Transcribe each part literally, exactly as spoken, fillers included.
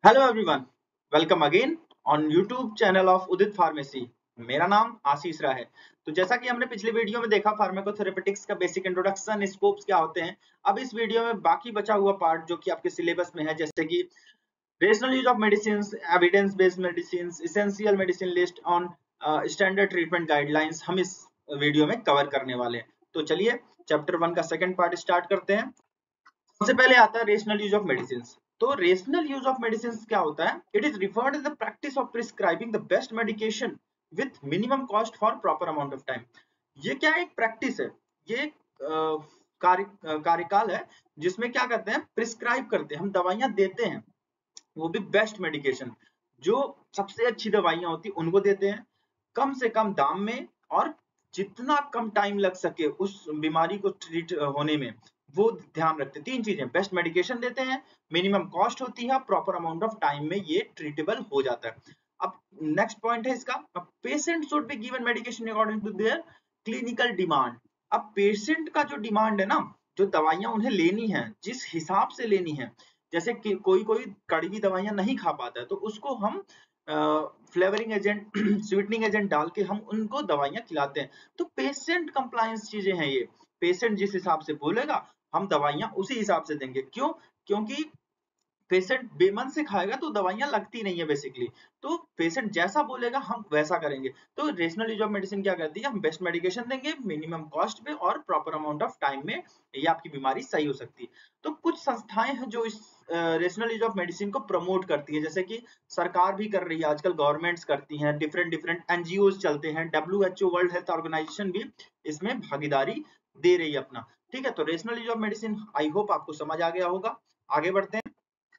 Hello everyone, welcome again on YouTube channel of Udit pharmacy. मेरा नाम आशीष राय है। तो जैसा कि हमने पिछले वीडियो में देखा फार्माकोथेरेपेटिक्स का बेसिक इंट्रोडक्शन, स्कोप्स क्या होते हैं। अब इस वीडियो में बाकी बचा हुआ पार्ट जो कि आपके सिलेबस में है, जैसे कि rational use of medicine, evidence based medicine, essential medicine list on standard treatment guidelines, हम इस वीडियो में कवर करने वाले हैं। तो चलिए चैप्टर वन का सेकेंड पार्ट स्टार्ट करते हैं। सबसे पहले आता है रेशनल यूज ऑफ मेडिसिन। तो रेशनल यूज ऑफ मेडिसिन क्या होता है? It is referred as the practice of prescribing the best medication with minimum cost for proper amount of time. ये क्या एक प्रैक्टिस है, ये एक कार्य कार्यकाल है जिसमें क्या करते हैं, प्रिस्क्राइब करते हैं, हम दवाइयां देते हैं, वो भी बेस्ट मेडिकेशन, जो सबसे अच्छी दवाइयां होती है उनको देते हैं, कम से कम दाम में और जितना कम टाइम लग सके उस बीमारी को ट्रीट होने में, वो ध्यान रखते हैं। तीन चीजें, बेस्ट मेडिकेशन देते हैं, मिनिमम कॉस्ट होती है, प्रॉपर अमाउंट ऑफ टाइम में ये ट्रीटेबल हो जाता है। अब नेक्स्ट पॉइंट है इसका, patient should be given medication according to their clinical demand. अब पेशेंट का जो डिमांड है ना, जो दवाइयां उन्हें लेनी है, जिस हिसाब से लेनी है, जैसे कि कोई कोई कड़वी दवाइयां नहीं खा पाता है तो उसको हम फ्लेवरिंग एजेंट स्वीटनिंग एजेंट डाल के हम उनको दवाइयां खिलाते हैं। तो पेशेंट कंप्लायंस चीजें हैं ये, पेशेंट जिस हिसाब से बोलेगा हम दवाइयां उसी हिसाब से देंगे। क्यों? क्योंकि पेशेंट बेमन से खाएगा तो दवाइयां लगती नहीं है बेसिकली, तो पेशेंट जैसा बोलेगा हम वैसा करेंगे। तो रेशनल यूज ऑफ मेडिसिन क्या कहती है, हम बेस्ट मेडिकेशन देंगे मिनिमम कॉस्ट पे और प्रॉपर अमाउंट ऑफ टाइम में, ये आपकी बीमारी सही हो सकती है। तो कुछ संस्थाएं हैं जो इस रेशनल यूज ऑफ मेडिसिन को प्रमोट करती है, जैसे कि सरकार भी कर रही है आजकल, गवर्नमेंट्स करती हैं, डिफरेंट डिफरेंट एनजीओ चलते हैं, W H O world health organisation भी इसमें भागीदारी दे रही है अपना। ठीक है, तो rational use of medicine I hope आपको समझ आ गया होगा। आगे बढ़ते हैं।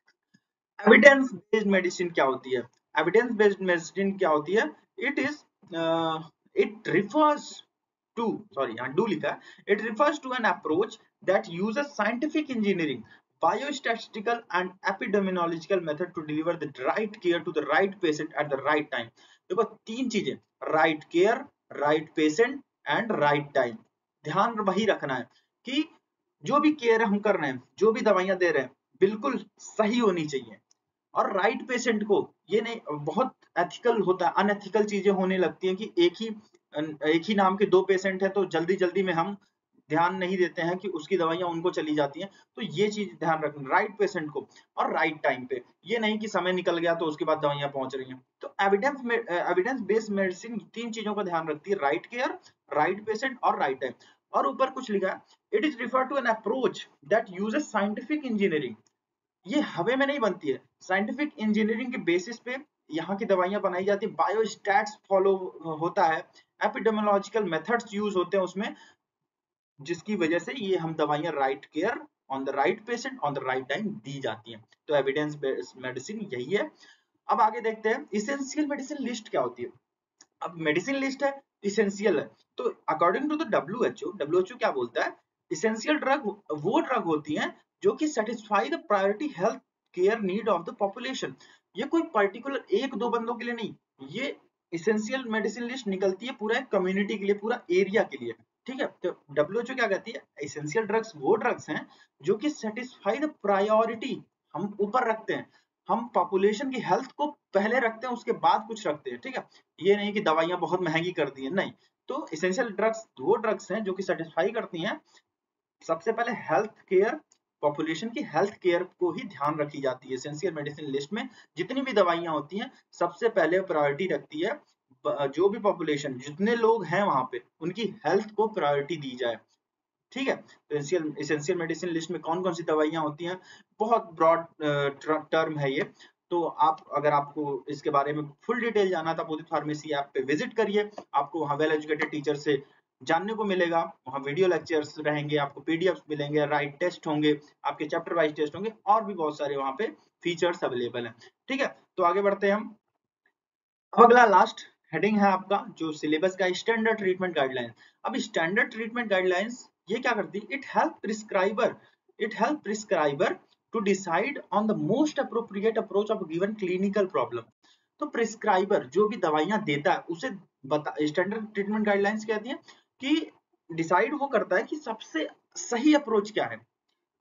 एविडेंस बेस्ड मेडिसिन क्या होती है? एविडेंस बेस्ड मेडिसिन क्या होती है? It is it refers to, sorry यहाँ डू लिखा है, it refers to an approach that uses scientific engineering, biostatistical and epidemiological method to deliver the right care to the right patient at the right time. देखो तीन चीजें, right care, right patient and right time. ध्यान वही रखना है कि जो भी केयर हम कर रहे हैं, जो भी दवाइयां दे रहे हैं, बिल्कुल सही होनी चाहिए और राइट पेशेंट को। ये नहीं, बहुत एथिकल होता है, अनएथिकल चीजें होने लगती हैं कि एक ही एक ही नाम के दो पेशेंट हैं तो जल्दी जल्दी में हम ध्यान नहीं देते हैं कि उसकी दवाइयां उनको चली जाती हैं। तो ये चीज ध्यान रखना, राइट पेशेंट को और राइट टाइम पे, ये नहीं कि समय निकल गया तो उसके बाद दवाइयां पहुंच रही हैं। तो एविडेंस में एविडेंस बेस्ड मेडिसिन तीन चीजों का ध्यान रखती है, राइट केयर, राइट पेशेंट और राइट टाइम। और ऊपर कुछ लिखा है, it is refer to an approach that uses scientific engineering. ये हवा में नहीं बनती है, साइंटिफिक इंजीनियरिंग के बेसिस पे यहाँ की दवाइयां बनाई जाती है, बायोस्टैट्स फॉलो होता है, एपिडेमियोलॉजिकल मेथड्स यूज होते हैं उसमें, जिसकी वजह से ये हम दवाइयां right care on the right patient on the right time दी जाती हैं। तो एविडेंस बेस्ड मेडिसिन यही है। अब आगे देखते हैं इसेंशियल मेडिसिन लिस्ट क्या होती है। अब मेडिसिन लिस्ट है, इसेंशियल है, तो according to the W H O, W H O क्या बोलता है, इसेंशियल ड्रग वो ड्रग होती हैं जो कि satisfy the priority health care need of the population. ये कोई पर्टिकुलर एक दो बंदों के लिए नहीं, ये इसेंशियल मेडिसिन लिस्ट निकलती है पूरा कम्युनिटी के लिए, पूरा एरिया के लिए। ठीक है, तो डब्ल्यू एच ओ क्या कहती है, इसेंशियल ड्रग्स वो ड्रग्स हैं जो कि सेटिस्फाई द प्रायोरिटी, हम ऊपर रखते हैं, हम पॉपुलेशन की हेल्थ को पहले रखते हैं, उसके बाद कुछ रखते हैं। ठीक है, ये नहीं कि दवाइयां बहुत महंगी कर दी है, नहीं। तो इसेंशियल ड्रग्स वो ड्रग्स हैं जो कि सेटिस्फाई करती हैं, सबसे पहले हेल्थ केयर, पॉपुलेशन की हेल्थ केयर को ही ध्यान रखी जाती है। एसेंशियल मेडिसिन लिस्ट में जितनी भी दवाइयां होती हैं, सबसे पहले प्रायोरिटी रखती है जो भी पॉपुलेशन, जितने लोग हैं वहां पे, उनकी हेल्थ को प्रायोरिटी दी जाए। ठीक है, तो एसेंशियल मेडिसिन लिस्ट में कौन कौन सी दवाइयां होती हैं, बहुत ब्रॉड टर्म है ये। तो आप, अगर आपको इसके बारे में फुल डिटेल जाना था, उदित फार्मेसी ऐप पे विजिट करिए, आपको वहाँ वेल एजुकेटेड टीचर से जानने को मिलेगा, वहाँ वीडियो लेक्चर्स रहेंगे, आपको पीडीएफ मिलेंगे, राइट टेस्ट होंगे, आपके चैप्टर वाइज टेस्ट होंगे, और भी बहुत सारे वहाँ पे फीचर्स अवेलेबल हैं। ठीक है, तो आगे बढ़ते हैं हम। अब अगला लास्ट हेडिंग है आपका जो सिलेबस का, स्टैंडर्ड ट्रीटमेंट गाइडलाइन। अब स्टैंडर्ड ट्रीटमेंट गाइडलाइंस ये क्या करती है, it help prescriber it help prescriber to decide on the most appropriate approach of given clinical problem. तो प्रिस्क्राइबर जो भी दवाइयां देता है उसे बता, स्टैंडर्ड ट्रीटमेंट गाइडलाइंस कहती है कि डिसाइड वो करता है कि सबसे सही अप्रोच क्या है।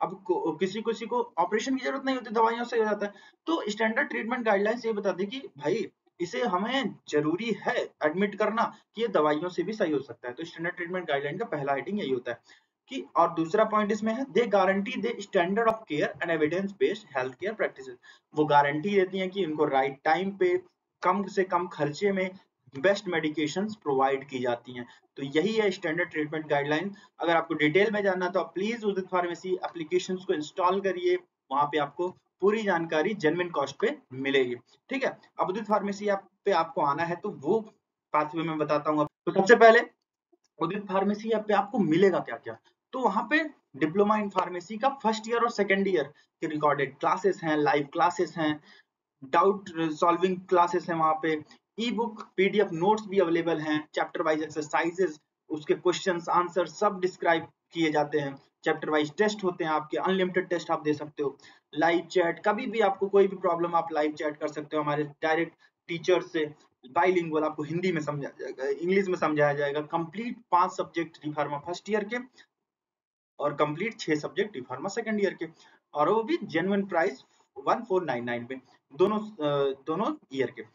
अब किसी किसी को ऑपरेशन की जरूरत नहीं होती, दवाइयों से हो जाता है। तो स्टैंडर्ड ट्रीटमेंट गाइडलाइंस ये बताती है कि भाई इसे हमें जरूरी है एडमिट करना कि ये दवाइयों से भी सही हो सकता है। तो स्टैंडर्ड ट्रीटमेंट गाइडलाइन का पहला हेडिंग यही होता है कि, और दूसरा पॉइंट इसमें है, they guarantee they standard of care and evidence based health care practices. वो गारंटी देती हैं कि इनको राइट टाइम पे कम से कम खर्चे में बेस्ट मेडिकेशंस प्रोवाइड की जाती हैं। तो यही है स्टैंडर्ड ट्रीटमेंट गाइडलाइन। अगर आपको डिटेल में जानना तो आप प्लीज उदित फार्मेसी एप्लीकेशंस को इंस्टॉल करिए, वहां पे आपको पूरी जानकारी जेन्युइन कॉस्ट पे मिलेगी। ठीक है, अब उदित फार्मेसी ऐप पे आपको आना है तो वो पाथवे में बताता हूँ। तो सबसे पहले उदित फार्मेसी ऐप पे आपको मिलेगा क्या क्या, तो वहां पे डिप्लोमा इन फार्मेसी का फर्स्ट ईयर और सेकेंड ईयर के रिकॉर्डेड क्लासेस हैं, लाइव क्लासेस हैं, डाउट सॉल्विंग क्लासेस हैं, वहां पे ई बुक पीडीएफ नोट्स भी अवेलेबल हैं, चैप्टर वाइज एक्सरसाइजेस, उसके क्वेश्चंस आंसर सब डिस्क्राइब किए जाते हैं, चैप्टर वाइज टेस्ट होते हैं आपके, अनलिमिटेड टेस्ट आप दे सकते हो, लाइव चैट, कभी भी आपको कोई भी प्रॉब्लम आप लाइव चैट कर सकते हो हमारे डायरेक्ट टीचर से, बाइलिंगुअल, आपको हिंदी में समझाया जाएगा, इंग्लिश में समझाया जाएगा, कंप्लीट पांच subject D pharma first year के और कंप्लीट छह subject D pharma second year के, और वो भी genuine price one four nine nine पे, दोनों दोनों ईयर के,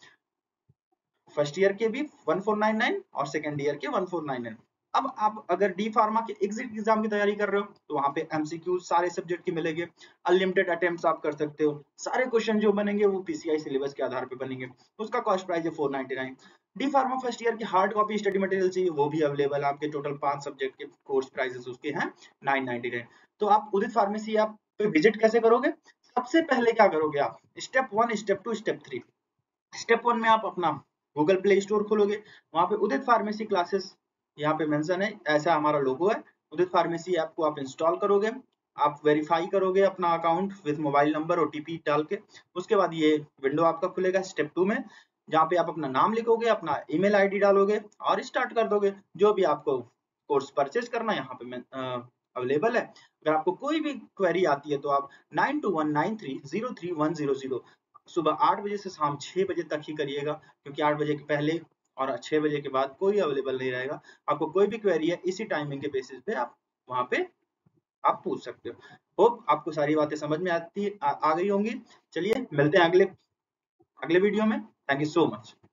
फर्स्ट ईयर के भी वन फोर नाइन नाइन और सेकंड ईयर के वन फोर नाइन नाइन। अब आप अगर डी फार्मा के एग्जिट एग्जाम की तैयारी कर रहे हो तो वहां पे एमसीक्यू सारे सब्जेक्ट के मिलेंगे, अनलिमिटेड अटेम्प्ट्स आप कर सकते हो, सारे क्वेश्चन जो बनेंगे वो पीसीआई सिलेबस के आधार पे बनेंगे, उसका कॉस्ट प्राइस है four ninety nine. D pharma first year की हार्ड कॉपी स्टडी मटेरियल चाहिए वो भी अवेलेबल है, आपके टोटल पांच सब्जेक्ट के कोर्स प्राइसेस उसके हैं नाइन नाइनटी नाइन। तो आप उदित फार्मेसी ऐप पे विजिट कैसे करोगे, सबसे पहले क्या करोगे आप, step one step two step three. Step one में आप अपना गूगल प्ले स्टोर खोलोगे, वहां पे उदित फार्मेसी क्लासेस यहाँ पे मेंशन है, ऐसा हमारा लोगो है, उदित फार्मेसी ऐप को आप इंस्टॉल करोगे, आप वेरीफाई करोगे अपना account with mobile number OTP डाल के, उसके बाद ये विंडो आपका खुलेगा स्टेप टू में, जहाँ पे आप अपना नाम लिखोगे, अपना ईमेल आईडी डालोगे और स्टार्ट कर दोगे। जो भी आपको कोर्स परचेज करना है यहाँ पे अवेलेबल है। अगर आपको कोई भी क्वेरी आती है तो आप nine two one nine three zero three one zero zero सुबह आठ बजे से शाम छह बजे तक ही करिएगा, क्योंकि आठ बजे के पहले और छह बजे के बाद कोई अवेलेबल नहीं रहेगा। आपको कोई भी क्वेरी है इसी टाइमिंग के बेसिस पे आप वहां पे आप पूछ सकते हो। होप आपको सारी बातें समझ में आती आ, आ गई होंगी। चलिए मिलते हैं अगले अगले वीडियो में। Thank you so much.